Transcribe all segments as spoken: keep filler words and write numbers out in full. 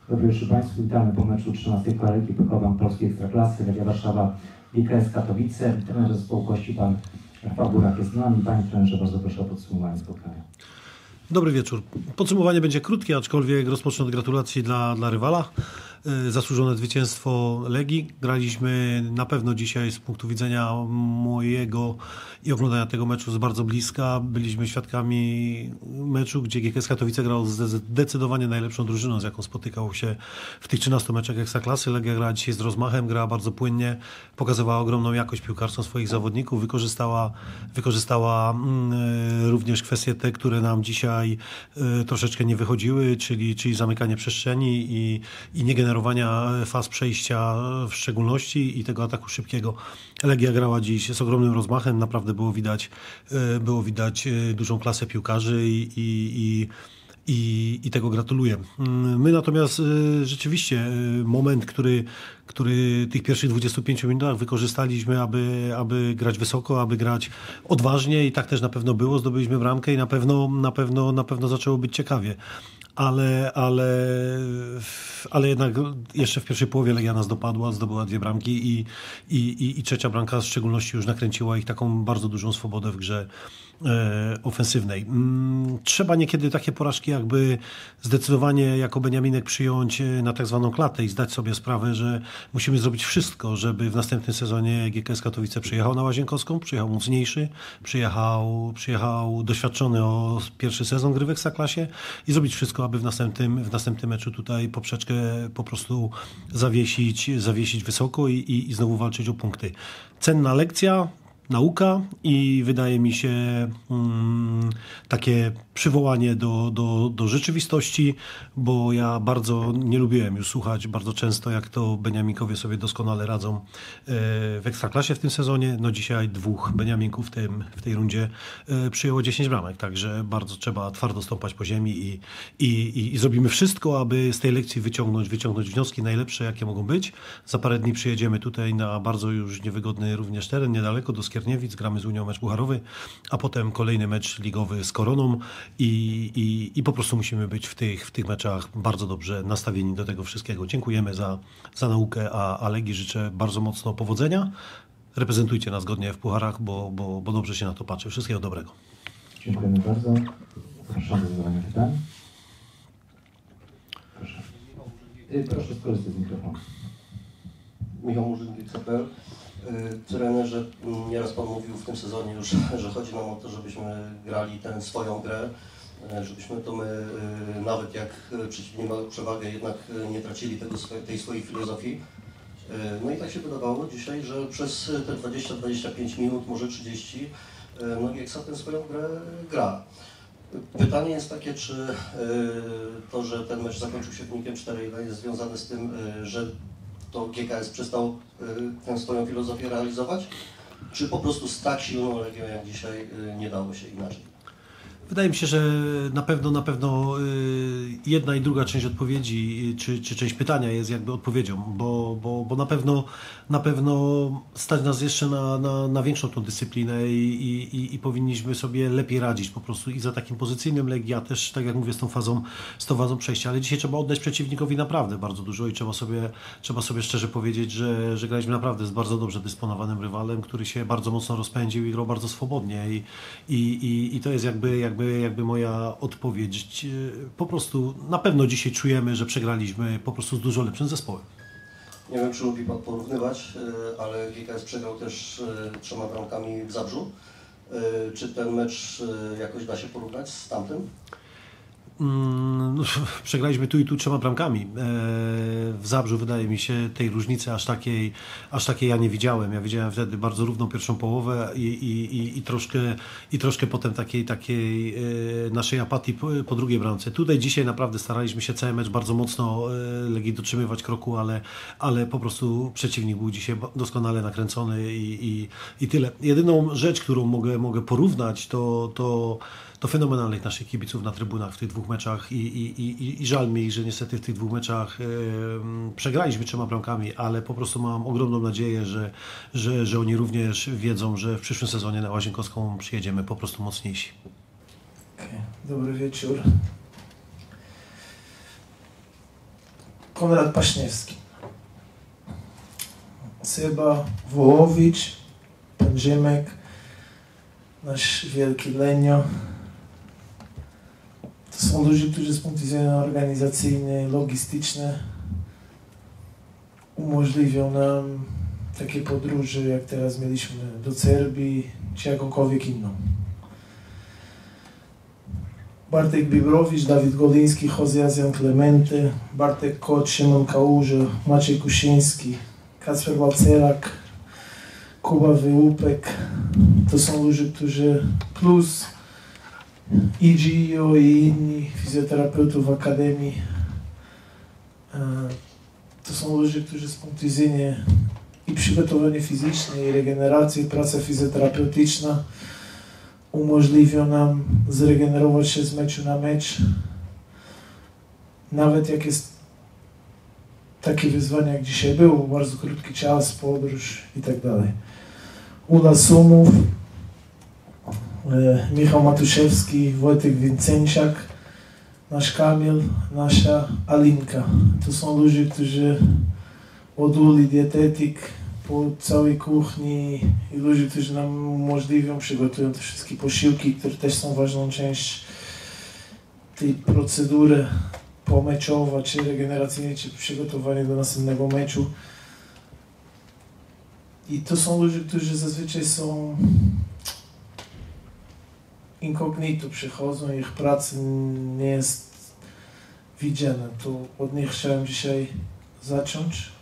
Dobry wieczór Państwu, witamy po meczu trzynastej kolejki Pykowam Polskiej Ekstraklasy, Legia Warszawa, G K S Katowice. Trener zespołu gości Pan Rafał Burak jest z nami. Panie trenerze, bardzo proszę o podsumowanie spotkania. Dobry wieczór. Podsumowanie będzie krótkie, aczkolwiek rozpocznę od gratulacji dla, dla rywala. Zasłużone zwycięstwo Legii. Graliśmy na pewno dzisiaj z punktu widzenia mojego i oglądania tego meczu z bardzo bliska. Byliśmy świadkami meczu, gdzie G K S Katowice grał zdecydowanie najlepszą drużyną, z jaką spotykał się w tych trzynastu meczach Ekstraklasy. Legia gra dzisiaj z rozmachem, gra bardzo płynnie, pokazywała ogromną jakość piłkarską swoich zawodników, wykorzystała, wykorzystała mm, również kwestie te, które nam dzisiaj y, troszeczkę nie wychodziły, czyli, czyli zamykanie przestrzeni i, i nie generowanie faz przejścia w szczególności i tego ataku szybkiego. Legia grała dziś z ogromnym rozmachem, naprawdę było widać, było widać dużą klasę piłkarzy i, i, i, i tego gratuluję. My natomiast rzeczywiście moment, który, który tych pierwszych dwudziestu pięciu minutach wykorzystaliśmy, aby, aby grać wysoko, aby grać odważnie i tak też na pewno było, zdobyliśmy bramkę i na pewno, na pewno, na pewno zaczęło być ciekawie. Ale, ale, ale jednak jeszcze w pierwszej połowie Legia nas dopadła, zdobyła dwie bramki i, i, i, i trzecia bramka w szczególności już nakręciła ich taką bardzo dużą swobodę w grze e, ofensywnej. Mm, trzeba niekiedy takie porażki jakby zdecydowanie jako Beniaminek przyjąć na tak zwaną klatę i zdać sobie sprawę, że musimy zrobić wszystko, żeby w następnym sezonie G K S Katowice przyjechał na Łazienkowską, przyjechał mocniejszy, przyjechał, przyjechał doświadczony o pierwszy sezon gry w Ekstraklasie i zrobić wszystko, aby w następnym, w następnym meczu tutaj poprzeczkę po prostu zawiesić, zawiesić wysoko i, i, i znowu walczyć o punkty. Cenna lekcja, nauka i wydaje mi się um, takie przywołanie do, do, do rzeczywistości, bo ja bardzo nie lubiłem już słuchać bardzo często, jak to Beniaminkowie sobie doskonale radzą w Ekstraklasie w tym sezonie. No dzisiaj dwóch Beniaminków w, tym, w tej rundzie przyjęło dziesięć bramek, także bardzo trzeba twardo stąpać po ziemi i, i, i, i zrobimy wszystko, aby z tej lekcji wyciągnąć, wyciągnąć wnioski najlepsze, jakie mogą być. Za parę dni przyjedziemy tutaj na bardzo już niewygodny również teren, niedaleko do Skierniewic, gramy z Unią mecz pucharowy, a potem kolejny mecz ligowy z Koroną i, i, i po prostu musimy być w tych, w tych meczach bardzo dobrze nastawieni do tego wszystkiego. Dziękujemy za, za naukę, a, a Legii życzę bardzo mocno powodzenia. Reprezentujcie nas godnie w pucharach, bo, bo, bo dobrze się na to patrzy. Wszystkiego dobrego. Dziękujemy bardzo. Zapraszamy do zadania pytań. Proszę. Proszę skorzystać z mikrofonu. Michał Murzyn, G C P L. Trenerze, nieraz Pan mówił w tym sezonie już, że chodzi nam o to, żebyśmy grali tę swoją grę, żebyśmy to my, nawet jak przeciwnik ma przewagę, jednak nie tracili tego, tej swojej filozofii. No i tak się wydawało dzisiaj, że przez te dwadzieścia do dwudziestu pięciu minut, może trzydzieści, no Gieksa tę swoją grę gra. Pytanie jest takie, czy to, że ten mecz zakończył się wynikiem cztery jeden jest związane z tym, że to G K S przestał tę swoją filozofię realizować, czy po prostu z tak silną Legią jak dzisiaj nie dało się inaczej? Wydaje mi się, że na pewno, na pewno jedna i druga część odpowiedzi, czy, czy część pytania jest jakby odpowiedzią, bo, bo, bo na pewno, na pewno stać nas jeszcze na, na, na większą tą dyscyplinę i, i, i powinniśmy sobie lepiej radzić po prostu i za takim pozycyjnym Legii, a też, tak jak mówię, z tą fazą, z tą fazą przejścia, ale dzisiaj trzeba oddać przeciwnikowi naprawdę bardzo dużo i trzeba sobie, trzeba sobie szczerze powiedzieć, że, że graliśmy naprawdę z bardzo dobrze dysponowanym rywalem, który się bardzo mocno rozpędził i grał bardzo swobodnie i, i, i, i to jest jakby, jakby Jakby, jakby moja odpowiedź. Po prostu na pewno dzisiaj czujemy, że przegraliśmy po prostu z dużo lepszym zespołem. Nie wiem, czy lubi Pan porównywać, ale G K S przegrał też trzema bramkami w Zabrzu. Czy ten mecz jakoś da się porównać z tamtym? No, przegraliśmy tu i tu trzema bramkami. W Zabrzu wydaje mi się tej różnicy aż takiej, aż takiej ja nie widziałem. Ja widziałem wtedy bardzo równą pierwszą połowę i, i, i, troszkę, i troszkę potem takiej, takiej naszej apatii po, po drugiej bramce. Tutaj dzisiaj naprawdę staraliśmy się cały mecz bardzo mocno Legii dotrzymywać kroku, ale, ale po prostu przeciwnik był dzisiaj doskonale nakręcony i, i, i tyle. Jedyną rzecz, którą mogę, mogę porównać, to, to to fenomenalnych naszych kibiców na trybunach w tych dwóch meczach i, i, i, i żal mi, że niestety w tych dwóch meczach yy, przegraliśmy trzema bramkami, ale po prostu mam ogromną nadzieję, że, że, że oni również wiedzą, że w przyszłym sezonie na Łazienkowską przyjedziemy po prostu mocniejsi. Dobry wieczór. Konrad Paśniewski, Seba Wołowicz, pan Ziemek, nasz wielki Lenio. To są ludzie, którzy z punktu widzenia organizacyjnego, logistycznego umożliwią nam takie podróże, jak teraz mieliśmy do Serbii, czy jakąkolwiek inną. Bartek Bibrowicz, Dawid Goliński, Jose Azjan Klementy, Bartek Kot, Szymon Kałuża, Maciej Kusiński, Kacper Balcerak, Kuba Wyłupek. To są ludzie, którzy plus i Gio i inni fizjoterapeutów w Akademii. To są ludzie, którzy z punktu widzenia i przygotowania fizyczne, i regeneracji, i praca fizjoterapeutyczna umożliwią nam zregenerować się z meczu na mecz. Nawet jak jest takie wyzwanie, jak dzisiaj było, bardzo krótki czas, podróż i tak dalej. Ula Sumów, e, Michał Matuszewski, Wojtek Wincenciak, nasz Kamil, nasza Alinka. To są ludzie, którzy od Uli, dietetyk, po całej kuchni i ludzie, którzy nam umożliwią, przygotują te wszystkie posiłki, które też są ważną część tej procedury pomeczowa, czy regeneracyjnej, czy przygotowania do następnego meczu. I to są ludzie, którzy zazwyczaj są incognito, przychodzą, ich praca nie jest widziana. To od nich chciałem dzisiaj zacząć.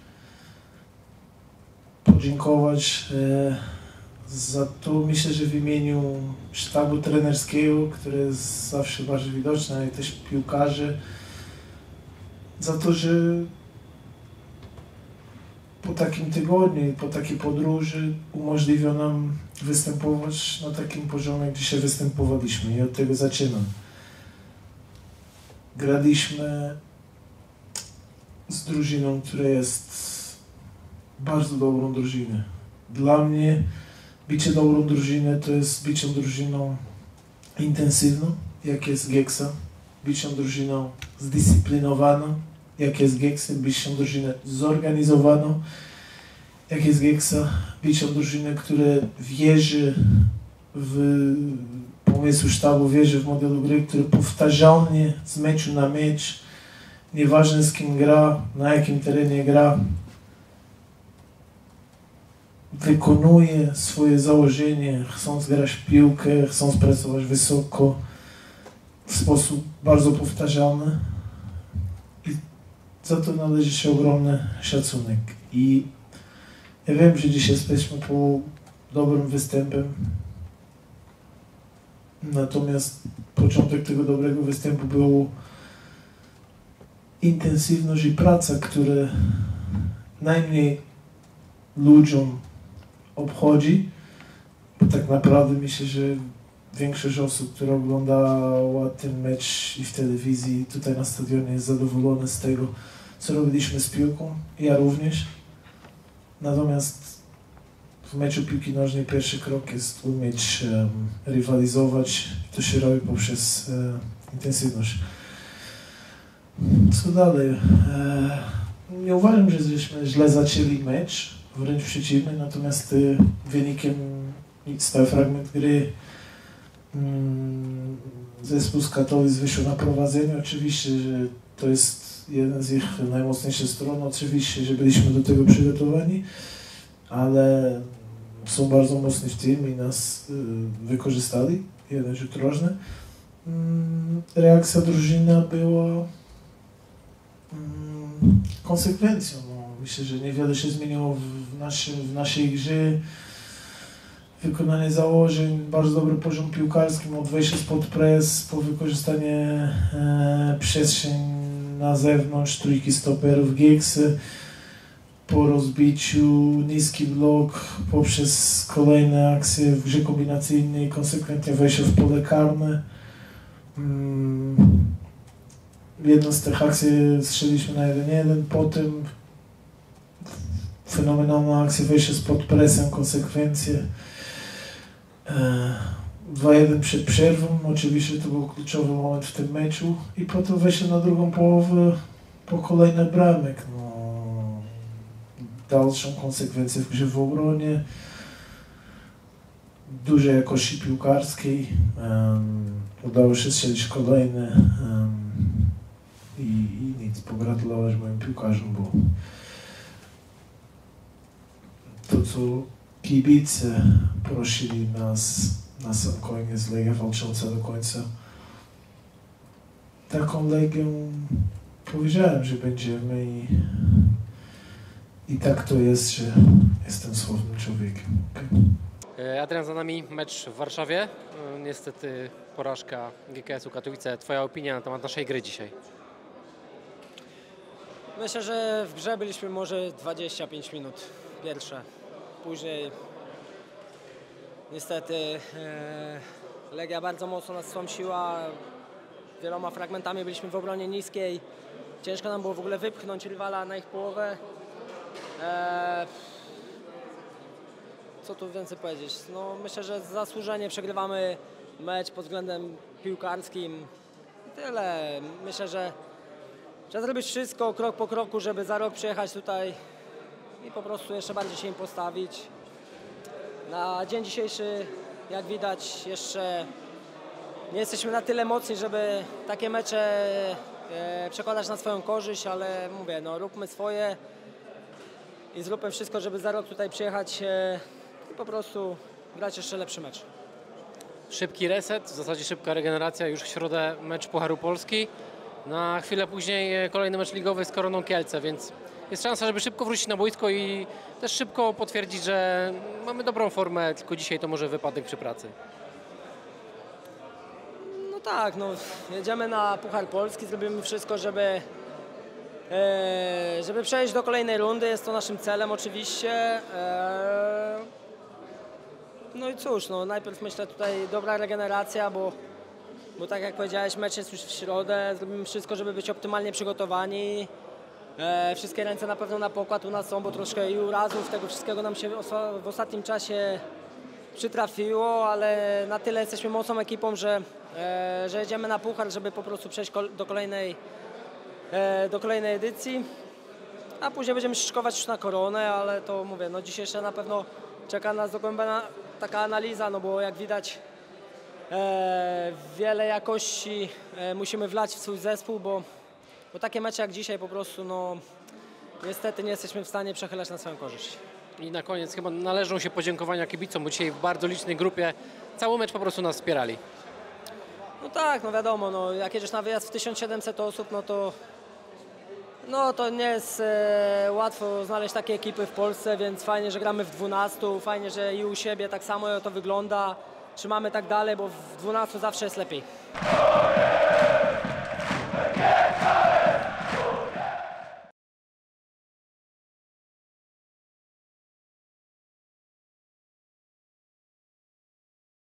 Podziękować e, za to, myślę, że w imieniu sztabu trenerskiego, który jest zawsze bardzo widoczny, ale też piłkarzy, za to, że po takim tygodniu, po takiej podróży umożliwia nam występować na takim poziomie, jak dzisiaj występowaliśmy i od tego zaczynam. Graliśmy z drużyną, która jest bardzo dobrą drużynę. Dla mnie bicie dobrą drużynę to jest bicie drużyną intensywną, jak jest Geksa, bicie drużyną zdyscyplinowaną, jak jest Geksa, bicie drużynę zorganizowaną, jak jest Geksa, bicie drużynę, która wierzy w pomysł sztabu, wierzy w modelu gry, który powtarzalnie z meczu na mecz, nieważne z kim gra, na jakim terenie gra, wykonuje swoje założenie, chcąc grać w piłkę, chcąc pracować wysoko, w sposób bardzo powtarzalny. I za to należy się ogromny szacunek. I ja wiem, że dzisiaj jesteśmy po dobrym występem, natomiast początek tego dobrego występu był intensywność i praca, które najmniej ludziom obchodzi, bo tak naprawdę myślę, że większość osób, która oglądała ten mecz i w telewizji, i tutaj na stadionie jest zadowolona z tego, co robiliśmy z piłką, ja również. Natomiast w meczu piłki nożnej pierwszy krok jest umieć um, rywalizować, to się robi poprzez e, intensywność. Co dalej? E, nie uważam, że żeśmy źle zaczęli mecz, wręcz przeciwnie, natomiast y, wynikiem stały fragment gry mm, zespół z Katowic wyszło na prowadzenie. Oczywiście, że to jest jeden z ich najmocniejszych stron, oczywiście, że byliśmy do tego przygotowani, ale są bardzo mocni w tym i nas y, wykorzystali, jeden rzut rożny. Mm, reakcja drużyna była mm, konsekwencją. Myślę, że niewiele się zmieniło w, naszym, w naszej grze. Wykonanie założeń, bardzo dobry poziom piłkarski, od wejścia spod press, po wykorzystanie e, przestrzeń na zewnątrz, trójki stoperów, Geksy, po rozbiciu, niski blok, poprzez kolejne akcje w grze kombinacyjnej, konsekwentnie wejście w pole karne. Mm, jedną z tych akcji strzeliśmy na jeden jeden, potem fenomenalna akcja, wejście spod presem, konsekwencje. dwa jeden przed przerwą, oczywiście to był kluczowy moment w tym meczu i potem wejście na drugą połowę po kolejne bramek, no, dalszą konsekwencję w grze w obronie, dużej jakości piłkarskiej, um, udało się strzelić kolejne um, i, i nic, pogratulować moim piłkarzom, bo to, co kibice prosili nas na sam koniec, Legia walcząca do końca, taką Legią powiedziałem, że będziemy i, i tak to jest, że jestem słownym człowiekiem. Okay. Adrian, za nami mecz w Warszawie. Niestety porażka G K S-u Katowice. Twoja opinia na temat naszej gry dzisiaj? Myślę, że w grze byliśmy może dwadzieścia pięć minut pierwsze. Później niestety e, Legia bardzo mocno nas stłamsiła. Wieloma fragmentami byliśmy w obronie niskiej. Ciężko nam było w ogóle wypchnąć rywala na ich połowę. E, co tu więcej powiedzieć? No, myślę, że zasłużenie przegrywamy mecz pod względem piłkarskim. Tyle. Myślę, że trzeba zrobić wszystko krok po kroku, żeby za rok przyjechać tutaj i po prostu jeszcze bardziej się im postawić. Na dzień dzisiejszy, jak widać, jeszcze nie jesteśmy na tyle mocni, żeby takie mecze e, przekładać na swoją korzyść, ale mówię, no róbmy swoje i zróbmy wszystko, żeby za rok tutaj przyjechać e, i po prostu grać jeszcze lepszy mecz. Szybki reset, w zasadzie szybka regeneracja, już w środę mecz Pucharu Polski. Na chwilę później kolejny mecz ligowy z Koroną Kielce, więc jest szansa, żeby szybko wrócić na boisko i też szybko potwierdzić, że mamy dobrą formę, tylko dzisiaj to może wypadek przy pracy. No tak, no jedziemy na Puchar Polski, zrobimy wszystko, żeby, e, żeby przejść do kolejnej rundy, jest to naszym celem oczywiście. E, no i cóż, no najpierw myślę tutaj dobra regeneracja, bo Bo tak jak powiedziałeś, mecz jest już w środę, zrobimy wszystko, żeby być optymalnie przygotowani. E, wszystkie ręce na pewno na pokład u nas są, bo troszkę i urazów tego wszystkiego nam się w ostatnim czasie przytrafiło, ale na tyle jesteśmy mocną ekipą, że, e, że jedziemy na puchar, żeby po prostu przejść do kolejnej, e, do kolejnej edycji. A później będziemy szykować już na koronę, ale to mówię, no dzisiaj jeszcze na pewno czeka nas dogłębna taka analiza, no bo jak widać E, wiele jakości e, musimy wlać w swój zespół, bo, bo takie mecze jak dzisiaj po prostu no, niestety nie jesteśmy w stanie przechylać na swoją korzyść. I na koniec chyba należą się podziękowania kibicom, bo dzisiaj w bardzo licznej grupie cały mecz po prostu nas wspierali. No tak, no wiadomo, no, jak jedziesz na wyjazd w tysiąc siedemset osób, no to, no, to nie jest e, łatwo znaleźć takie ekipy w Polsce, więc fajnie, że gramy w dwunastu, fajnie, że i u siebie tak samo to wygląda. Trzymamy tak dalej, bo w dwunastu zawsze jest lepiej.